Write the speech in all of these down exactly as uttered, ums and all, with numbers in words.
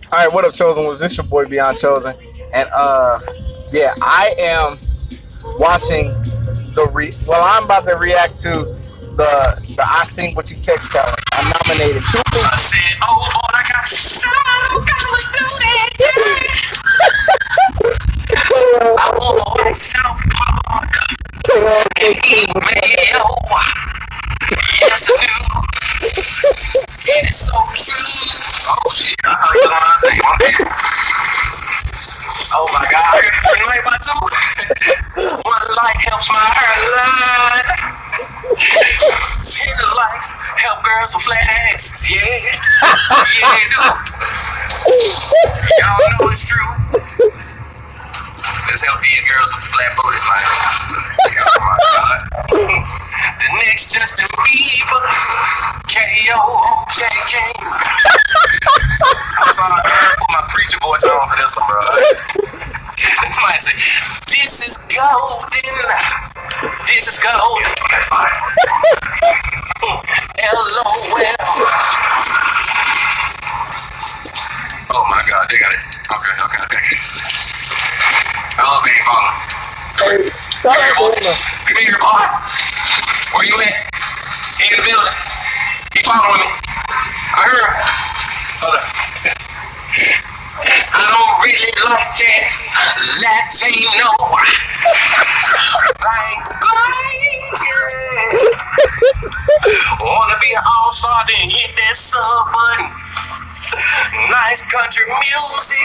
All right, what up, Chosen? Was this your boy Beyond Chosen? And uh, yeah, I am watching the re. Well, I'm about to react to the the I Sing What You Text challenge. I'm nominated two people. I said, oh, boy, I got so gonna do that. I want myself hard and email. Yes, I do. It's so true. Oh, shit. I thought you was on the table. Oh, my God. You like my two? One like helps my hairline. Ten likes help girls with flags. Yeah. Yeah, they do. Y'all know it's true. Let's help these girls with flat booties, man. Oh, my God. The next Justin Bieber. K O O K K. I'm sorry, I put my preacher voice on for this one, bro. Might say, this is golden. This is golden. L O L. Oh my God, they got it. Okay, okay, okay. Hello, baby father. Hey, shout out to him. Come here, boy. Where you at? In the building. He following me. I heard. Hold up. I don't really like that Latino. Bang, bang, yeah. Wanna be an all-star, then hit that sub button. Nice country music.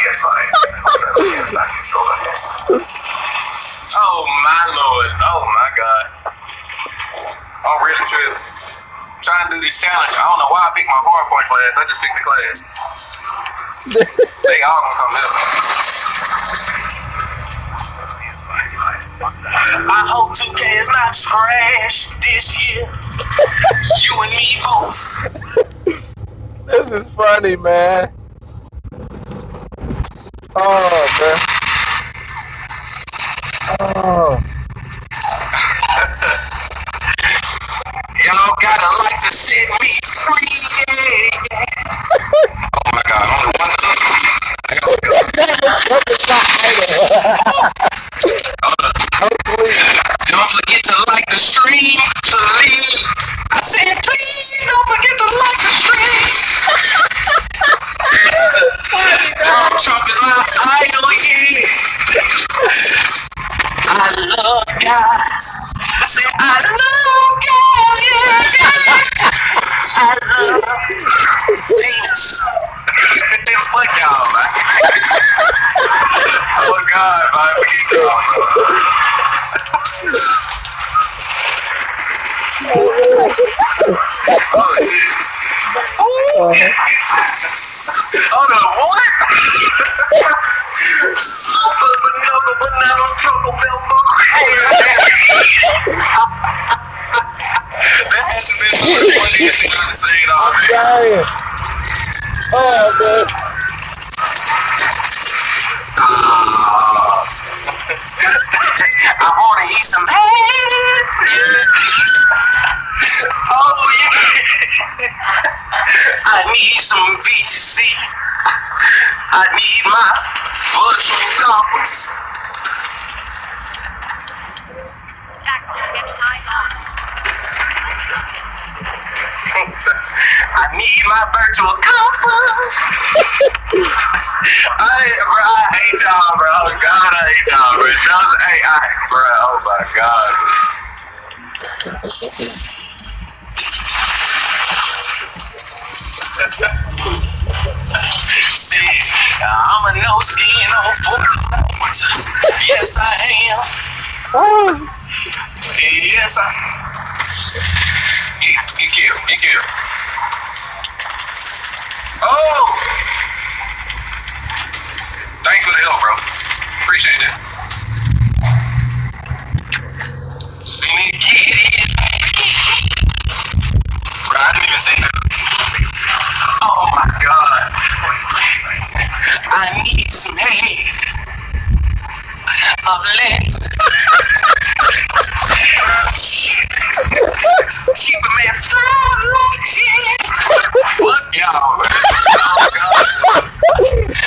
Oh my Lord. Oh my God. I'm really tripping. Trying to do this challenge. I don't know why I picked my hardpoint class. I just picked the class. They all gonna come up. I hope two K is not trash this year. You and me both. This is funny, man. Oh, man. Oh. Y'all gotta like to set me free. Yeah. Oh my God, only one. Don't forget to like the stream, please. I said, please don't forget to like the stream. Donald Trump is my idol, yeah. I love guys. I said, I love guys, yeah, yeah. I love penis. Fuck y'all, man. Oh God, man. Keep going. Oh shit. Hold on, what? Super banana, banana, choco bell. That hasn't been so funny as you say it already. Oh, man. Uh, I wanna eat some head. Oh yeah. I need some V C. I need my virtual compass. I need my virtual compass. I, bro, I hate y'all, bro. Oh God, I hate y'all, bro. Just, hey, I, bro. Oh my God. See, I'm a no skin on foot. Yes, I am. Oh. Yes, I. Get, get killed. Get killed. Oh! Thanks for the help, bro. Appreciate that. We need to get it. Bro, I didn't even say that. Oh my God. I need some head. Of legs. Keep a man fly like shit. Fuck y'all, man. Oh, God.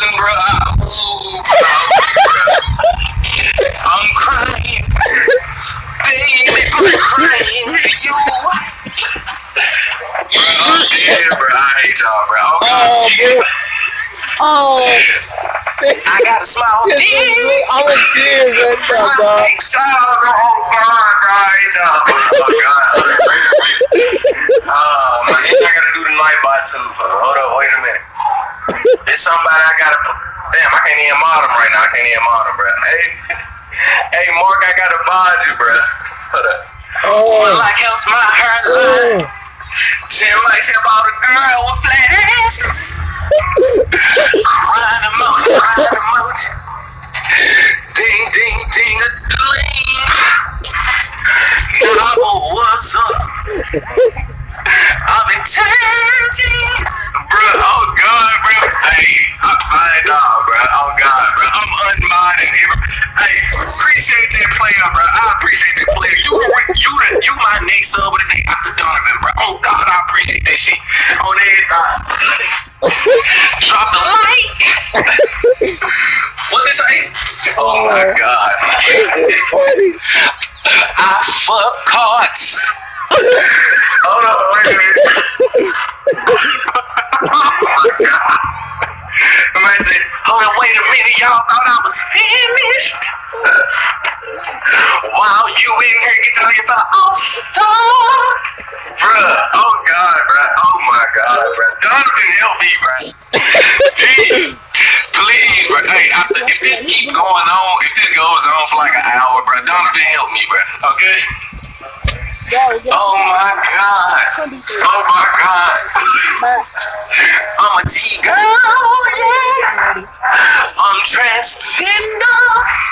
chosen, bro. Ooh, bro. I'm crying. Baby, I'm crying for you. Bro, I'm dead, bro. I hate y'all, bro. Oh, God. Oh, oh. I got a smile. I'm in tears right now, dog. I hate y'all, bro. Oh, God, bro. I hate y'all, bro. Oh, God. Oh, man. I gotta do the night by two, bro. Hold up, wait a minute. There's somebody I gotta put. Damn, I can't even mod him right now. I can't even mod him, bro. Hey, hey, Mark, I gotta mod you, bro. Hold up. Oh. Well, like helps my heart line. Seem like about a girl with flat asses. Crying emotion, crying emotion. Ding, ding, ding, a ding. Now, what's up? I've been changing, bro. Oh God, bro. Hey, I, I nah, bro. Oh God, bro. I'm unmodded. Hey, appreciate that player, bro. I appreciate that player. You, you, the, you my next sub of the day after Donovan, bro. Oh God, I appreciate that shit. On everything. Drop the like. What they say? Oh my God. I fuck cards. Hold on, wait a minute. Oh my God. I said, hold on, wait a minute. Y'all thought I was finished. Wow, you in here get to know you fella all star. Bruh, oh God, bruh. Oh my God, bruh. Donovan, help me, bruh. Please, please, bruh. Hey, after, if this keep going on, if this goes on for like an hour, bruh, Donovan, help me, bruh. Okay? Oh my God. Oh my God. I'm a T-girl, yeah. I'm transgender.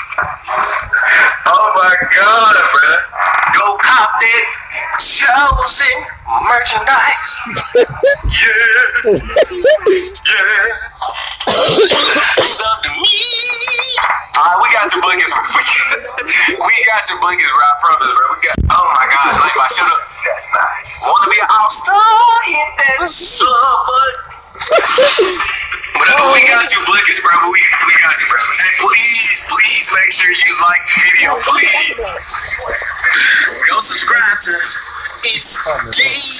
Oh my God, bro. Go cop that chosen merchandise. Yeah. Yeah. Sub to me. Alright, we got your buckets. We got your buckets right from us, bro. We got, oh my God, like my shut up. That's nice. Wanna be an all-star? Hit that sub button. But uh, we got you buckets, bro. We, we got you, bro. Hey, please, please make sure you like the video, please. Go subscribe to It's D.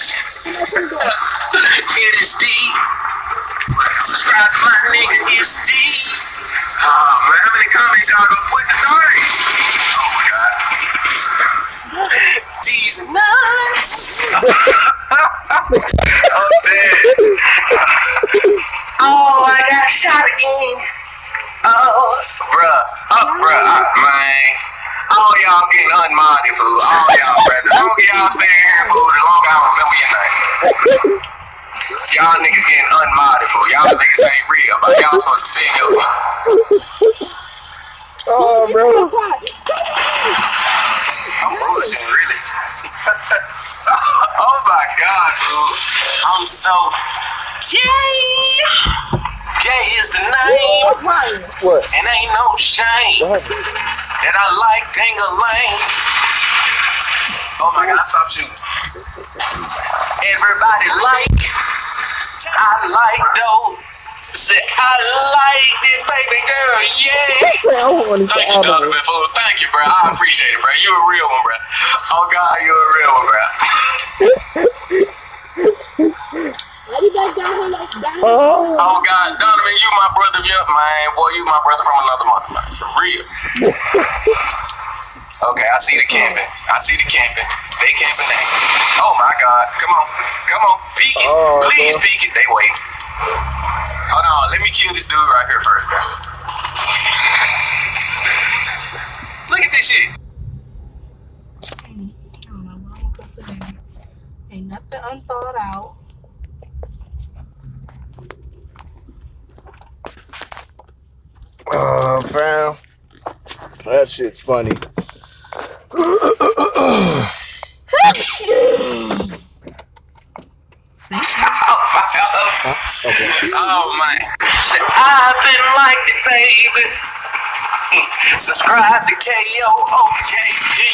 It is D. Subscribe to my nigga, It's D. Oh man, how many comments y'all gonna put tonight? Oh my God. These nuts. Oh man. Oh, I got shot again. Oh, bruh. Oh, bruh. Uh, man. All y'all getting unmodded, fool. All y'all, bruh. The longer y'all stay here, fool, the longer I remember your name. Y'all niggas getting unmodded, fool. Y'all niggas ain't real, but y'all supposed to stay here. Oh, bro. I'm bullshitting, really. Oh my God, dude. I'm so gay. Gay is the name. What? And ain't no shame that I like ding-a-ling. Oh my God, stop shooting. Everybody like, I like dope. Say, I like this baby girl, yeah. Thank you, Donovan, fool. Thank you, bro. I appreciate it, bro. You a real one, bro. Oh, God, you a real one, bro. Oh. Oh, God, Donovan, you my brother, man. Boy, you my brother from another mother, man. For real. Okay, I see the camping. I see the camping. They camping now. Oh, my God. Come on. Come on. Peek it. Oh, please okay. Peek it. They wait. Hold on, let me kill this dude right here first, bro. Look at this shit. I don't know what I'm gonna cook today. Ain't nothing unthought out. Oh, fam. That shit's funny. Oh man, I've been like it, baby. Subscribe to K O O K G.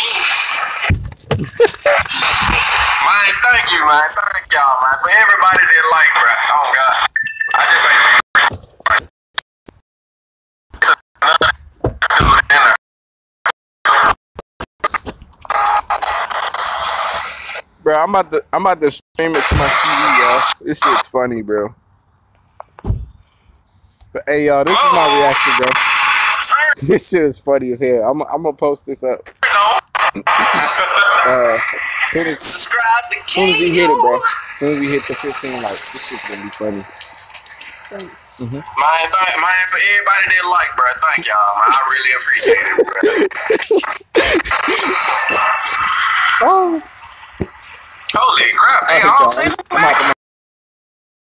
Man, thank you, man. Thank y'all, man. For everybody that like, bro. Oh God, I just ain't. Bro, I'm about to I'm about to stream it to my T V, y'all. This shit's funny, bro. But hey, y'all, this is my reaction, bro. This shit is funny as hell. I'm I'm gonna post this up. Uh, soon as, Subscribe to soon as we hit it, bro. Soon as we hit the fifteen likes, this shit's gonna be funny. Mm-hmm. Man, thank, man, for everybody that like, bro, thank y'all, man. I really appreciate it, bro. Oh. Holy crap, they Okay, all y'all. see I'm out the